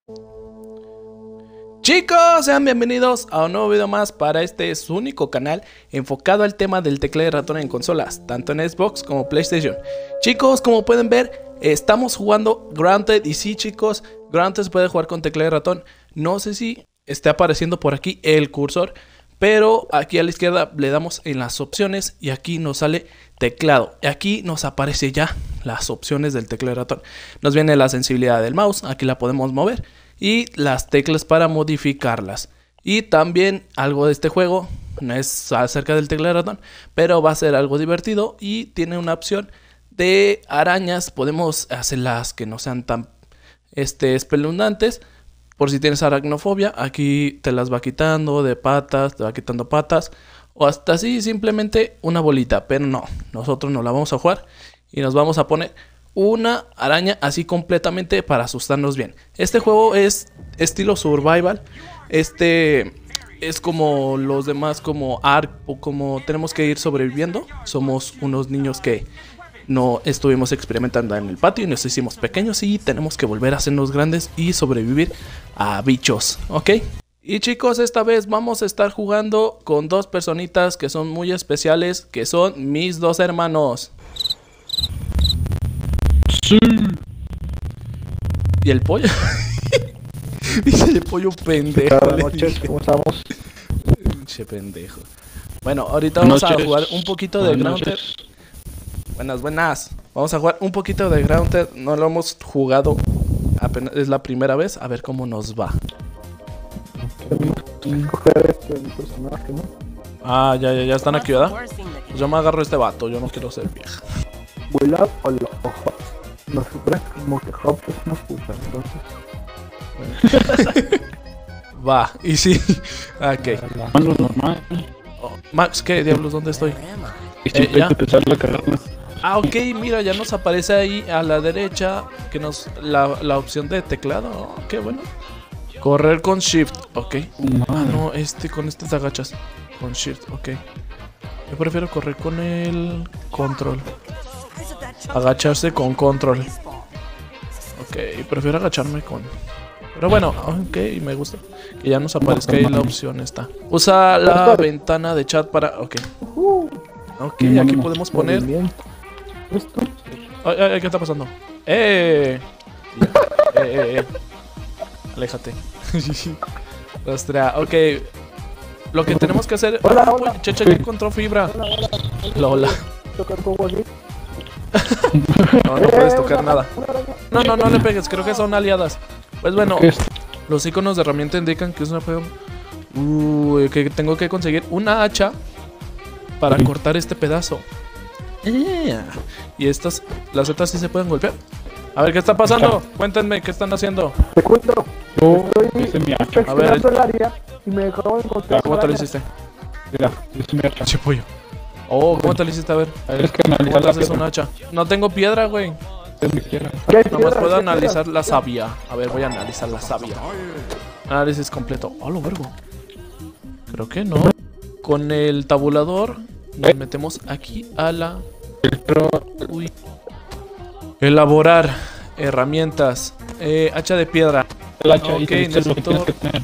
Chicos, sean bienvenidos a un nuevo video más para este su único canal enfocado al tema del teclado y ratón en consolas, tanto en Xbox como PlayStation. Chicos, como pueden ver, estamos jugando Grounded y sí, chicos, Grounded se puede jugar con teclado y ratón. No sé si está apareciendo por aquí el cursor, pero aquí a la izquierda le damos en las opciones y aquí nos sale teclado. Y aquí nos aparece ya las opciones del teclado y ratón. Nos viene la sensibilidad del mouse, aquí la podemos mover. Y las teclas para modificarlas. Y también algo de este juego, no es acerca del teclado de ratón, pero va a ser algo divertido. Y tiene una opción de arañas. Podemos hacerlas que no sean tan espeluznantes. Por si tienes aracnofobia, aquí te las va quitando de patas, te va quitando patas. O hasta así simplemente una bolita. Pero no, nosotros nos la vamos a jugar y nos vamos a poner una araña así completamente para asustarnos bien. Este juego es estilo survival. Es como los demás, como Ark, o como tenemos que ir sobreviviendo. Somos unos niños que no estuvimos experimentando en el patio y nos hicimos pequeños y tenemos que volver a hacernos grandes y sobrevivir a bichos, ¿ok? Y chicos, esta vez vamos a estar jugando con dos personitas que son muy especiales, que son mis dos hermanos. Sí. ¿Y el pollo? Dice el pollo pendejo. Buenas noches, ¿cómo estamos? Che pendejo. Bueno, ahorita vamos a jugar un poquito de Grounded. Buenas. Vamos a jugar un poquito de Grounded. No lo hemos jugado, apenas es la primera vez. A ver cómo nos va. Coger el personaje, ¿no? Ah, ya están aquí, ¿verdad? Pues yo me agarro a este vato, yo no quiero ser vieja. Vuela o los ojos. No supone como que Hop es una puta, entonces. Va, y sí. Ok. Lo normal. Oh, Max, ¿qué diablos? ¿Dónde estoy? Y siempre hay que empezar la carrera. Ah, ok, mira, ya nos aparece ahí a la derecha que nos la opción de teclado. Oh, qué bueno. Correr con Shift, ok. Ah, no, con te agachas. Con Shift, ok. Yo prefiero correr con el control. Agacharse con control. Ok, prefiero agacharme con... Pero bueno, ok, me gusta que ya nos aparezca ahí la opción esta. Usa la ventana de chat para... Ok. Ok, aquí podemos poner... ¿Esto? Ay, ¿qué está pasando? Aléjate. Ostras, ok. Lo que tenemos que hacer... Hola. Cheche, ya encontró fibra. Hola. ¿Tocar como aquí? No puedes tocar nada. No le pegues, creo que son aliadas. Pues bueno, los iconos de herramienta indican que es una juego. Que tengo que conseguir una hacha para cortar este pedazo. Y las otras sí se pueden golpear. A ver, ¿qué está pasando? Cuéntenme, ¿qué están haciendo? Te cuento. Hice mi hacha. A ver, el área y me acabo de encontrar. ¿cómo te lo hiciste? Mira, hice mi hacha. Che pollo. Oh, ¿cómo te lo hiciste? A ver, Es que ¿cómo analizar te la haces piedra. un hacha? No tengo piedra, güey. Donde quiera. Nomás puedo analizar la savia. A ver, voy a analizar la savia. Análisis completo. Oh, lo vergo. Creo que no. Con el tabulador nos metemos aquí a la... Uy. Elaborar herramientas. Hacha de piedra. El hacha Ok, y te dice lo que necesito... tienes que tener.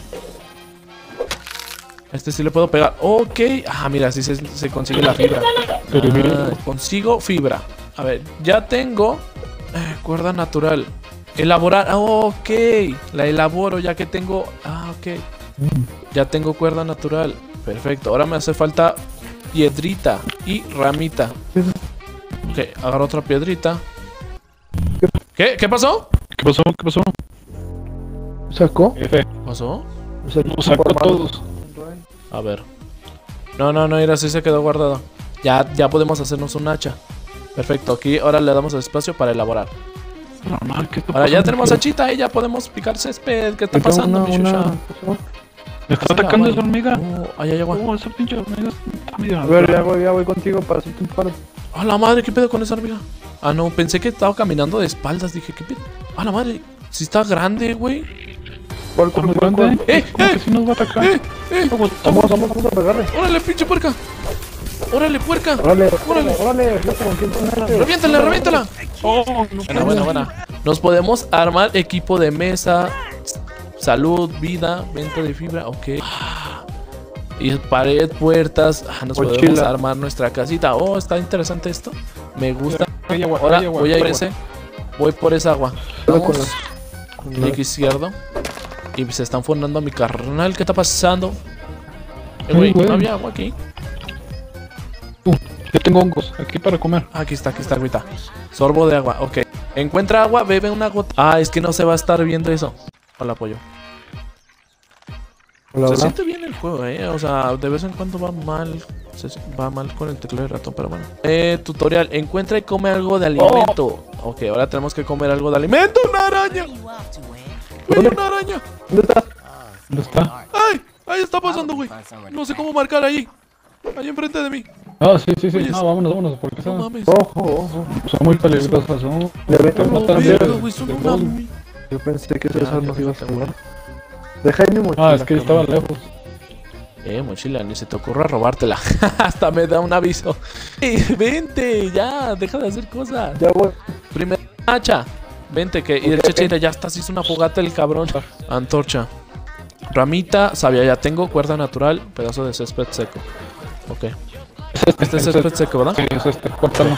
Este sí le puedo pegar. Ok. Ah, mira, así se consigue la fibra. Consigo fibra. A ver, ya tengo cuerda natural. Elaborar. Ok. La elaboro ya que tengo... Ah, ok. Ya tengo cuerda natural. Perfecto. Ahora me hace falta piedrita y ramita. Ok, agarro otra piedrita. ¿Qué pasó? ¿Qué pasó? ¿Qué pasó? ¿Sacó? F. ¿Pasó? Nos sacó todos. A ver. No, mira, sí se quedó guardado. Ya podemos hacernos un hacha. Perfecto, aquí ahora le damos el espacio para elaborar. Normal, ¿qué está Ahora ya pasando? tenemos hachita y ya podemos picar césped. ¿Qué está pasando, mi Shusha? Me está atacando esa hormiga. Ay, ay, agua. Esa pinche hormiga está medio... A ver, ya voy contigo para hacerte un paro. A la madre, ¿qué pedo con esa hormiga? Ah, no, pensé que estaba caminando de espaldas. Dije, ¿qué pedo? A la madre, si está grande, güey. ¿Cuál? ¿Está muy grande? ¿Cómo que si nos va a atacar? Vamos a pegarle. ¡Órale, pinche puerca! ¡Órale, puerca! Órale, ¡Órale! loco, ¿con quién te metes? ¡Reviéntala! Oh, no. Buena. Nos podemos armar equipo de mesa, salud, vida, venta de fibra, ok. Y pared, puertas, nos Mochila. podemos armar nuestra casita. Oh, está interesante esto. Me gusta. Hay agua, Ahora hay agua, voy a hay ir agua. ese. Voy por esa agua. Cuidado Vamos. con Clic izquierdo. Y se están fundando a mi carnal. ¿Qué está pasando? Güey, güey. no había agua aquí. Yo tengo hongos aquí para comer. Aquí está, ahorita. Sorbo de agua, ok. Encuentra agua, bebe una gota. Ah, es que no se va a estar viendo eso. Hola, pollo. Hola, Se hola. siente bien el juego, o sea, de vez en cuando va mal. Va mal con el teclado de ratón, pero bueno. Tutorial. Encuentra y come algo de alimento. Ok, ahora tenemos que comer algo de alimento. ¡Una araña! ¡Güey, una araña! ¿Dónde estás? ¿Dónde está? ¡Ay! Ahí está pasando, güey. No sé cómo marcar ahí. Ahí enfrente de mí. Ah, sí, sí, sí. Oye, No, vámonos, porque No son, mames. Ojo, ojo. son muy peligrosas, ¿no? Le vete No, matar verga, de- güey, son de una todo. muy- Yo pensé que Ya, César ya, nos ya, iba a ya, salvar. Deja ahí mi mochila. Ah, es que estaba cabrón. lejos. Mochila, ni se te ocurra robártela. Hasta me da un aviso. Vente, ya, deja de hacer cosas. Ya voy. Primera hacha. Vente, que. Y el chechita ya está, se hizo una fogata el cabrón. Antorcha. Ramita, sabia, ya tengo. Cuerda natural, pedazo de césped seco. Ok. Este es césped seco, ¿verdad? Sí, es este, córtalo.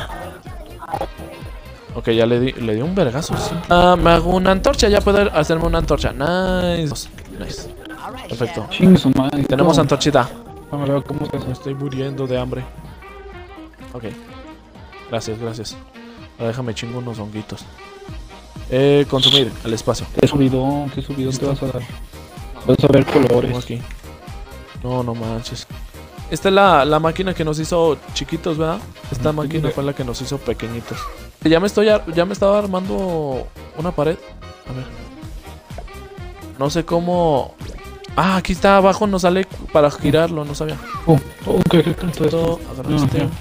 Ok, ya le di un vergazo. Sí. Me hago una antorcha, ya puedo hacerme una antorcha. Nice. Nice. Perfecto. Chingue su madre. Tenemos antorchita. Vamos a ver cómo se Me hace. estoy muriendo de hambre. Ok. Gracias, gracias. Ahora déjame chingo unos honguitos. Consumir al espacio. Qué subidón te Listo. vas a dar. Vas a ver Pongo colores. aquí. No, no manches. Esta es la máquina que nos hizo chiquitos, ¿verdad? Esta máquina fue la que nos hizo pequeñitos. Ya me estaba armando una pared. A ver. No sé cómo. Ah, aquí está abajo, nos sale para girarlo, no sabía. Ok, Esto, agarra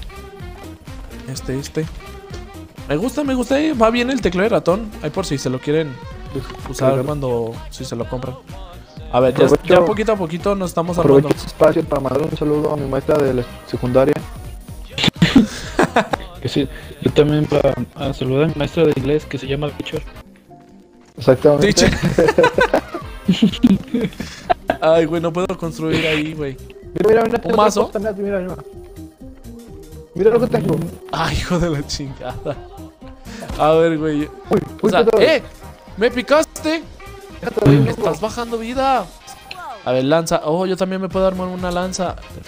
este. Me gusta, va bien el teclado de ratón. Ahí por si se lo quieren usar si se lo compran. A ver, ya poquito a poquito nos estamos Aprovecho armando. este espacio para mandar un saludo a mi maestra de la secundaria. Que sí, yo también para saludar a mi maestra de inglés que se llama Richard. Exactamente. Teacher. Ay, güey, no puedo construir ahí, güey. Mira, mira, ¿Un mazo? Mira, mira. Mira lo que tengo. Ay, hijo de la chingada. A ver, güey. Uy, O sea, cuidado. ¡Me picaste! Fíjate, Me loco. estás bajando vida. A ver, lanza. Oh, yo también me puedo armar una lanza. Perfecto.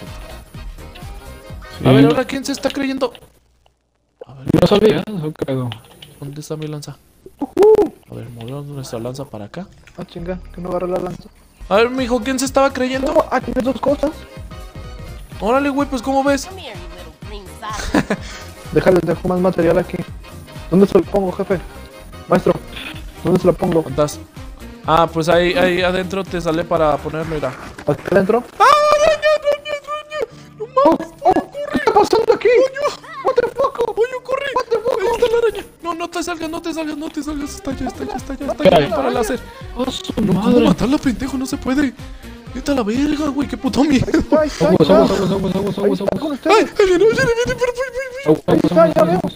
A ver, ahora quién se está creyendo. A ver, No sabía, eso creo. ¿dónde está mi lanza? A ver, movemos nuestra lanza para acá. Ah, chinga, que no agarra la lanza. A ver, mijo, ¿quién se estaba creyendo? No, ah, tienes dos cosas. Órale, güey, pues ¿cómo ves? Come here, you little green salad. Déjales, dejo más material aquí. ¿Dónde se lo pongo, jefe? Maestro, ¿dónde se lo pongo? ¿Cuántas? Ah, pues ahí adentro te sale para ponerlo, mira. ¿Aquí adentro? ¡Ah, araña! Oh, oh, ¿qué está pasando aquí? What the fuck? ¡Pollo, corre! Ahí está la araña. No te salgas. Está ya para el láser. ¡Oh, su No puedo madre! matarla, pendejo, no se puede. Vete a la verga, güey, qué puto miedo. Ahí está, ahí Aguas, está. aguas. Ahí está con ¡Ay, ustedes. ahí viene, pero Aguas, Ahí está, ya veo.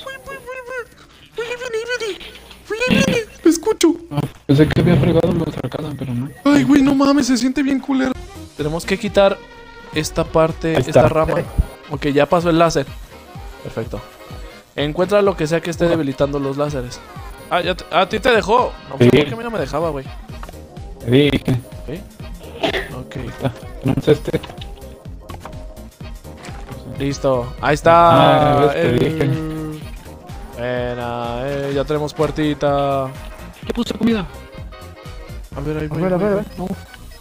viene! ¡Lo escucho! Pensé que había fregado la arcada, pero no. Ay, güey, no mames, se siente bien culero. Tenemos que quitar esta parte, Ahí está. esta rama. Ok, ya pasó el láser. Perfecto. Encuentra lo que sea que esté debilitando los láseres. Ah, a ti te dejó. No sé Sí. por qué a mí no me dejaba, güey. Te dije. Ok. Tenemos este. Listo. Ahí está. Ah, ves, te dije. Buena, ya tenemos puertita. ¿Qué puse comida? A ver, ahí A voy, ver, a voy, ver, a voy. ver. Vamos.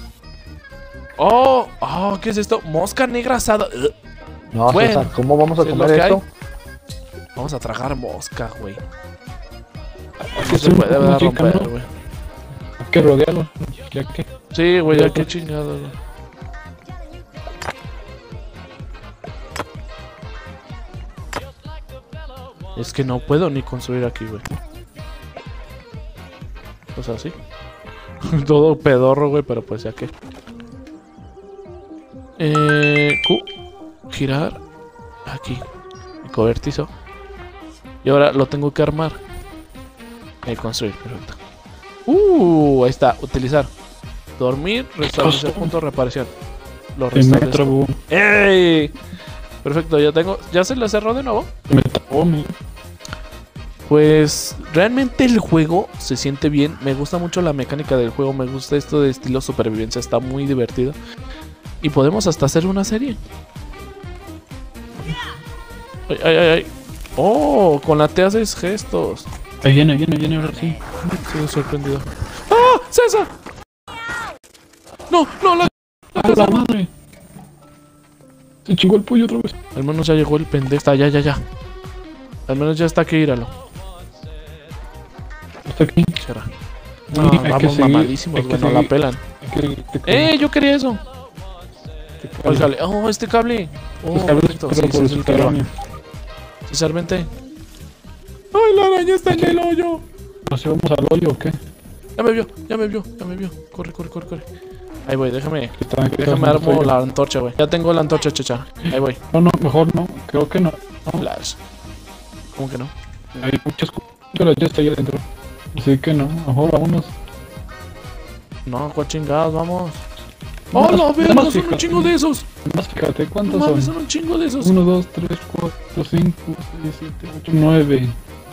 Oh, ¿qué es esto? Mosca negra asada. No, Bueno, César, ¿cómo vamos a si es comer lo que esto? Vamos a tragar mosca, güey. Que No se puede ¿verdad? Romper, güey. Hay que rodearlo. Ya que. Sí, güey, ya qué chingado, güey. Es que no puedo ni construir aquí, güey. O sea, sí. Todo pedorro, güey, pero pues ya que. Q. Girar. Aquí. Y cobertizo. Y ahora lo tengo que armar. Construir, perfecto. Ahí está, utilizar. Dormir, restablecer punto de reparación. Lo Se me restablezco. trabó. ¡Ey! Perfecto, ya tengo. ¿Ya se le cerró de nuevo? Me trabó, mi. Pues realmente el juego se siente bien. Me gusta mucho la mecánica del juego. Me gusta esto de estilo supervivencia. Está muy divertido. Y podemos hasta hacer una serie. Ay, ay, ay, ay. Oh, con la T haces gestos. Ahí viene, ahora sí. Estoy sorprendido. ¡Ah! ¡César! No, no, la ¡A la madre! Se chingó el pollo otra vez. Al menos ya llegó el pendejo. Está, ya. Al menos ya está aquí, íralo. Está aquí. Cierra. Sí, No, hay que vamos seguir, mamadísimos, hay que güey. No la seguir. pelan. Yo quería eso. Óigale. Oh, este cable. Oh, perfecto. Sí, ese es el que va. César, vente. ¡Ay, la araña está en el hoyo! ¿No sé, vamos al hoyo o qué? Ya me vio. Corre. Ahí voy, déjame Déjame armo la antorcha, güey. Ya tengo la antorcha, chacha. Ahí voy. No, mejor no. Creo que no. Flash. ¿Cómo que no? Hay muchas cosas. Ya está ahí adentro. Así que no. Mejor vámonos. No, ¿cuál chingados? Vamos. ¡Oh, la verga! Nomás Son un fíjate. chingo de esos. Más fíjate, No ¿cuántos mames, son? son un chingo de esos. 1, 2, 3, 4, 5, 6, 7, 8, 9.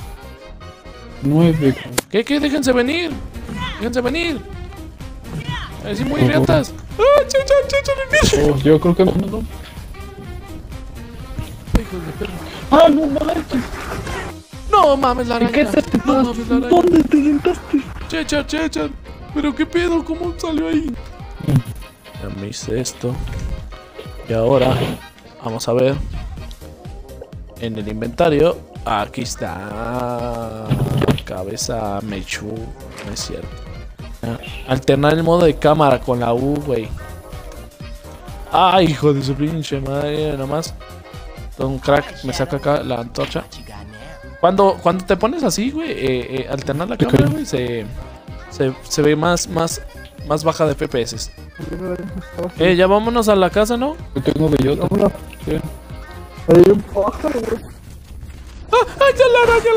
9. ¿Qué? Déjense venir. Así muy reatas. ¡Ah, chacha, Oh, yo creo que no. hijos de perro! ¡Ah, no manches! ¡No mames, la araña! ¿Qué te ¡No mames, la araña! ¿Dónde te sentaste? Chechar. ¿Pero qué pedo? ¿Cómo salió ahí? Ya me hice esto. Y ahora vamos a ver en el inventario. Aquí está. Cabeza Mechu. No es cierto. Alternar el modo de cámara con la U, güey. Ay, hijo de su pinche madre. Nomás un crack me saca acá la antorcha. Cuando te pones así, güey, alternar la cámara, güey, se ve más baja de FPS. Ya vámonos a la casa, ¿no? Yo tengo bellota. Vámonos. Sí. Hay un pájaro, güey. ¡Ay, ya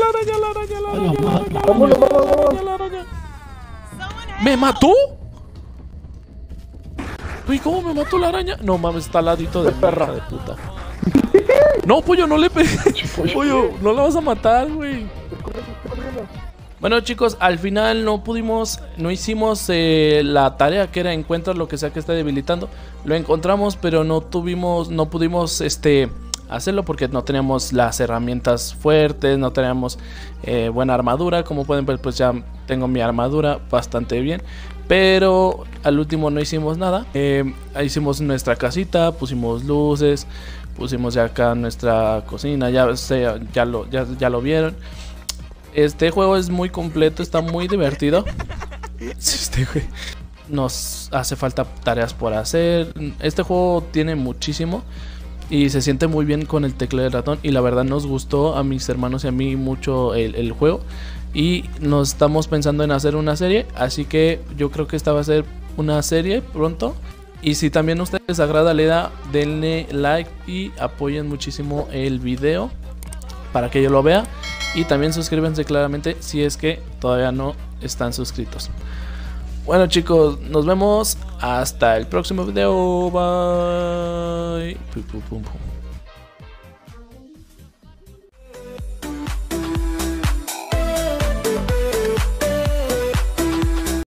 la araña! ¿Me mató? Uy, ¿cómo me mató la araña? No mames, está al ladito de perra de puta. No, pollo, no le pegues. Pollo, no la vas a matar, güey. Bueno, chicos, al final no hicimos la tarea que era encuentrar lo que sea que esté debilitando. Lo encontramos, pero no pudimos hacerlo porque no teníamos las herramientas fuertes, no teníamos buena armadura. Como pueden ver, pues ya tengo mi armadura bastante bien, pero al último no hicimos nada. Hicimos nuestra casita, pusimos luces, pusimos ya acá nuestra cocina, ya lo vieron. Este juego es muy completo, está muy divertido. Nos hace falta tareas por hacer. Este juego tiene muchísimo y se siente muy bien con el teclado del ratón. Y la verdad nos gustó a mis hermanos y a mí mucho el juego. Y nos estamos pensando en hacer una serie. Así que yo creo que esta va a ser una serie pronto. Y si también a ustedes les agrada la idea, denle like y apoyen muchísimo el video para que yo lo vea. Y también suscríbanse claramente si es que todavía no están suscritos. Bueno, chicos, nos vemos hasta el próximo video. Bye. Pum, pum, pum, pum.